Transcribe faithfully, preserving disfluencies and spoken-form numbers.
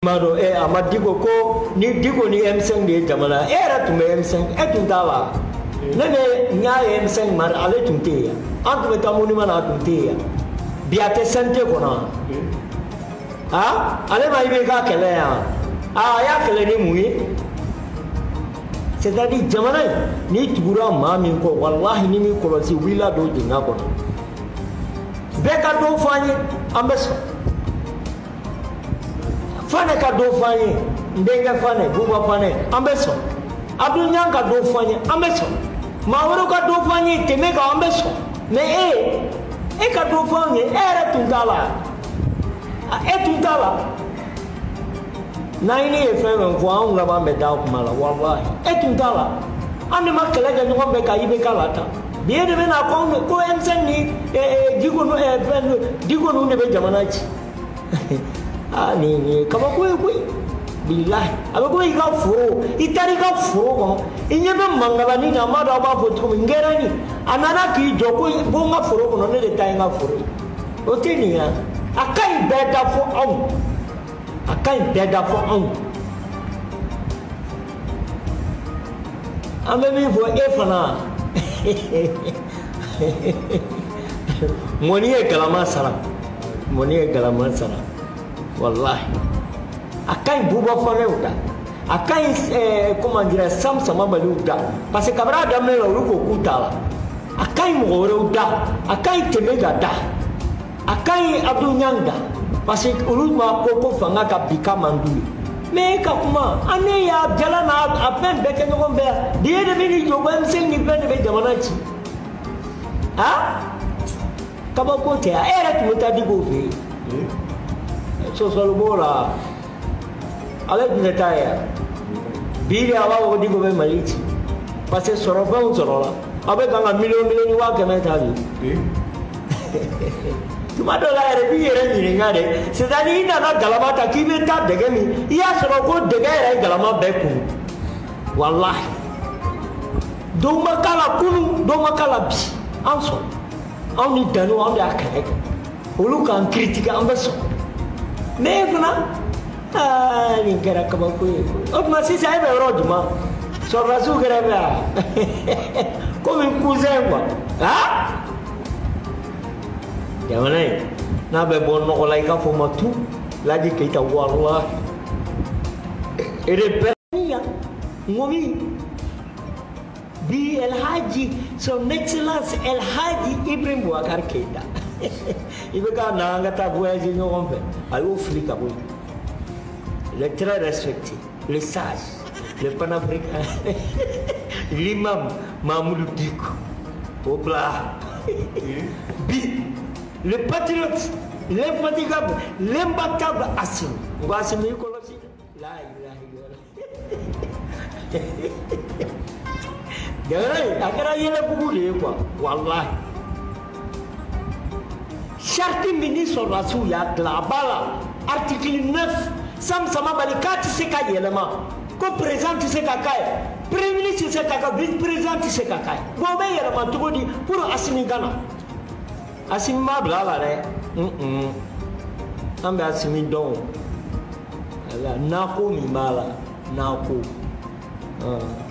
Mado e amadigo ko ni digo ni M cinq de jamana era tumbe M cinq e tuntala nene nya M cinq mar ale tunte ya antu betamuni mana tunte ya biate sante kona ha ale ma ibe ka kele ya ah ya kele ni muyi c'est-à-dire jamana ni tubura ma min ko wallahi ni mi ko si wila do dinga ko be ka do fani ambeso fane ka do fani ndenga fane buba fane ambeso abdul nyang ka do fani ambeso mawro ka do fani teme ka ambeso me e e ka do fani era tundala e tundala naini e feme ko an ga ba me da kuma la wallahi e tundala ande makala ga ngo be ka ibe kala ta biye de na ko ko en sanni e digo no e digo no ne be jamana ci ah ni ni kama ko ko billahi aba ko iga furo itari ga furo ko inye be mangala ni na ma da ba fo to ngera ni anana ki joko bo nga furo ko no ne de tay nga furo o tini ya akai beda fo on akai beda fo on ame mi fo e fana moni e kalama sara moni e kalama sara wallahi akai buba fane uda akai eh, comment dire sam sama bali uda parce que kabra damne la ruko kutala akai mogore uda akai temega da akai abdou nyanga parce que uluma koko fanga ka bika manduli mais ka kuma ane ya jala na apen beke no be die de mini jogo em sing ni ben be jamana ci ha kaba ko te era tu ta digo fe so solo bola ale dinetaya biri awa wo digo be malici parce que soro fa on soro la abe kanga million million wa keme tabi tuma do la ere bi ere ni ngade c'est à dire ina na galama ta ki be ta dege mi ya soro ko dege ere galama be ku wallahi do makala kunu do makala bi anso on ni dano on da kare olu kan critique ambeso mais fana ah ni kera kaba ko o ma si sai be roduma so rasu kera ba comme un cousin quoi ah ya mana na be bon no lai ka fo matu la di kita wallah ere pernia ngomi bi el haji son excellence el haji Ibrahim Boubacar Keita ibe ka na ngata voyage no on fait ayo Afrique boy le très respecté le sage le panafricain l'imam Mamoudou Diko Obla bi le patriote l'infatigable l'imbattable Assim Assim Mikolosi la ilaha illallah jangan akhirnya yele bugule quoi wallahi charte ministre rasul ya glabala article neuf sam sama balikati se ka yelema ko président se ka kay premier ministre se ka vice président se ka kay bo be yelema to di pour Assimi Gana Assimi ma blala re mm ambe Assimi don ala nako mi mala nako ah